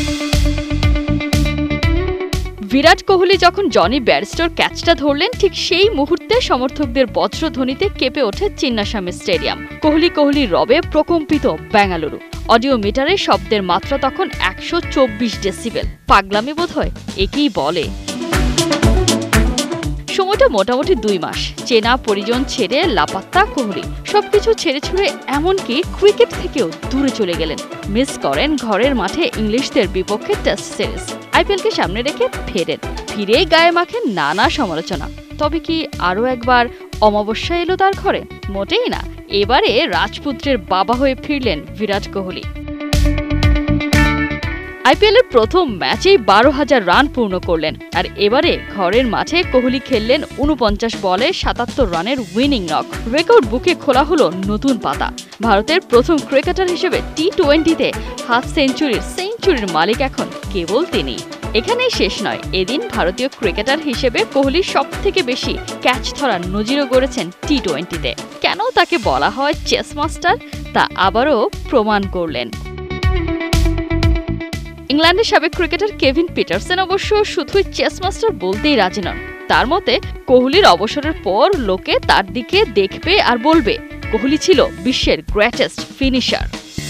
বিরাট কোহলি যখন জনি ব্যারস্টোর ক্যাচটা ধরলেন ঠিক সেই মুহূর্তে সমর্থকদের বজ্রধ্বনিতে কেঁপে ওঠে চিন্নাস্বামী স্টেডিয়াম। কোহলি কোহলি রবে প্রকম্পিত বেঙ্গালুরু। অডিও মিটারে শব্দের মাত্রা তখন 124 ডেসিবেল। পাগলামি বোধহয় একেই বলে। সময়টা মোটামুটি 2 মাস। চেনা পরিজন ছেড়ে লাপাত্তা কোহলি। সবকিছু ছেড়ে ছুড়ে এমনকি ক্রিকেট থেকেও দূরে চলে গেলেন। মিস করেন ঘরের মাঠে ইংলিশদের বিপক্ষে টেস্ট সিরিজ। আইপিএলকে সামনে রেখে ফিরে গায়ে মাখেন নানা সমালোচনা। তবে কি আরও একবার অমাবস্যা এলো তার ঘরে? মোটেই না। এবারে রাজপুত্রের বাবা হয়ে ফিরলেন বিরাট কোহলি। আইপিএলের প্রথম ম্যাচেই 12,000 রান পূর্ণ করলেন। আর এবারে ঘরের মাঠে কোহলি খেললেন 49 বলে 77 রানের উইনিং নক। রেকর্ড বুকে খোলা হলো নতুন পাতা। ভারতের প্রথম ক্রিকেটার হিসেবে টি-20তে হাফ সেঞ্চুরির মালিক এখন কেবল তিনি। এখানেই শেষ নয়। এদিন ভারতীয় ক্রিকেটার হিসেবে কোহলি সবথেকে বেশি ক্যাচ ধরার নজিরও গড়েছেন টি-20তে। কেন তাকে বলা হয় চেস মাস্টার তা আবারও প্রমাণ করলেন। ইংল্যান্ডের সাবেক ক্রিকেটার কেভিন পিটারসেন অবশ্য শুধুই চেস মাস্টার বলতেই রাজি নন। তার মতে কোহলির অবসরের পর লোকে তার দিকে দেখবে আর বলবে কোহলি ছিল বিশ্বের গ্রেটেস্ট ফিনিশার।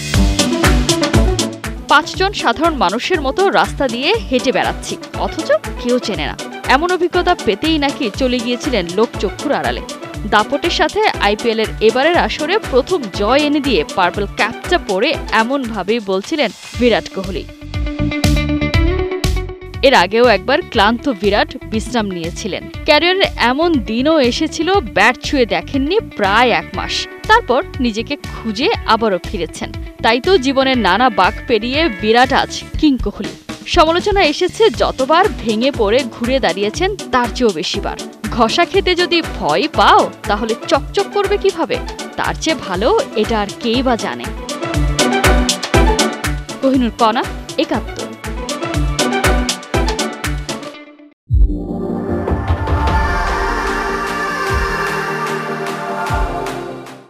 5 জন সাধারণ মানুষের মতো রাস্তা দিয়ে হেঁটে বেড়াচ্ছি, অথচ কেউ চেনে না। এমন অভিজ্ঞতা পেতেই নাকি চলে গিয়েছিলেন লোকচক্ষুর আড়ালে। দাপটের সাথে আইপিএলের এবারের আসরে প্রথম জয় এনে দিয়ে পার্পল ক্যাপটা পরে এমনভাবেই বলছিলেন বিরাট কোহলি। এর আগেও একবার ক্লান্ত বিরাট বিশ্রাম নিয়েছিলেন। ক্যারিয়ারের এমন দিনও এসেছিল ব্যাট ছুঁয়ে দেখেননি প্রায় 1 মাস। তারপর নিজেকে খুঁজে আবারও ফিরেছেন। তাই তো জীবনের নানা বাঁক পেরিয়ে বিরাট আজ কিং কোহলি। সমালোচনা এসেছে যতবার, ভেঙে পড়ে ঘুরে দাঁড়িয়েছেন তার চেয়েও বেশিবার। ঘষা খেতে যদি ভয় পাও তাহলে চকচক করবে কিভাবে? তার চেয়ে ভালো এটা আর কেই বা জানে। কোহিনুর কণা, একাত্তর।